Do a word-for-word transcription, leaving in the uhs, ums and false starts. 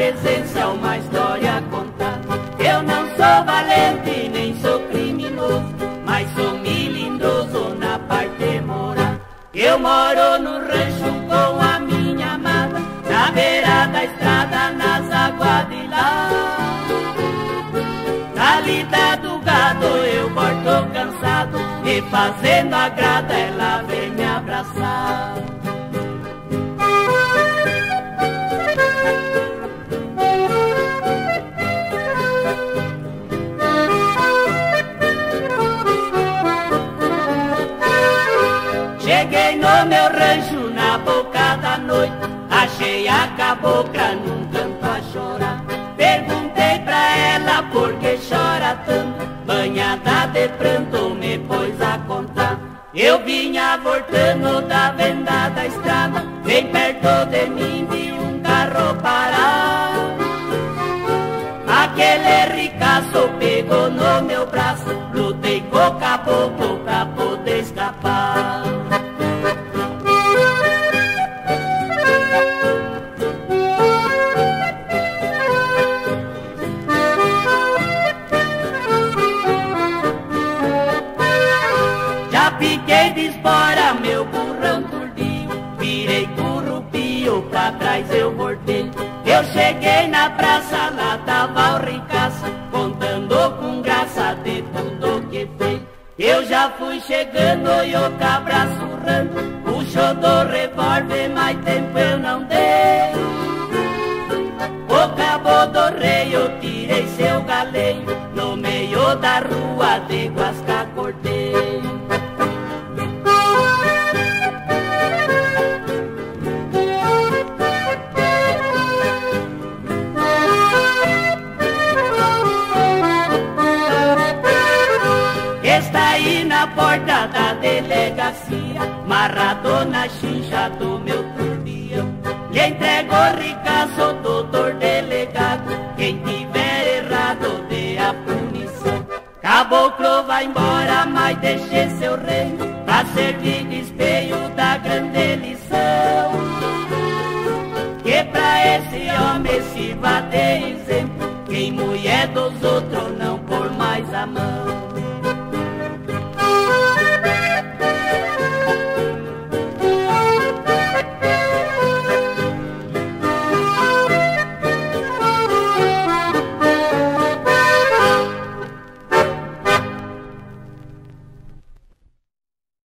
presença é uma história a contar. Eu não sou valente, nem sou criminoso, mas sou melindroso na parte moral. Eu moro no rancho com a minha amada, na beira da estrada, nas águas de lá. Na lida do gado eu volto cansado, e fazendo agrado ela vem me abraçar. Cheguei no meu rancho na boca da noite, achei a cabocla num canto a chorar. Perguntei pra ela por que chora tanto, banhada de pranto me pôs a contar. Eu vinha voltando da venda da estrada, bem perto de mim vi um carro parar. Aquele ricaço pegou no meu braço, lutei com o caboclo pra poder escapar. Fiquei de espora, meu burrão turdinho, virei curupio, pra trás eu voltei. Eu cheguei na praça, lá tava o ricaço, contando com graça de tudo que fez. Eu já fui chegando e o cabra surrando, puxou do revólver, mais tempo eu não dei. O cabo do rei eu tirei seu galeio, no meio da rua de Guasca cortei. Está aí na porta da delegacia, marrado na chincha do meu turbião. Lhe entrego o ricaço, doutor delegado, quem tiver errado dê a punição. Caboclo vai embora, mas deixe seu reino, pra servir de espelho da grande lição. Que pra esse homem sirva de exemplo, quem mulher dos outros não pôr mais a mão.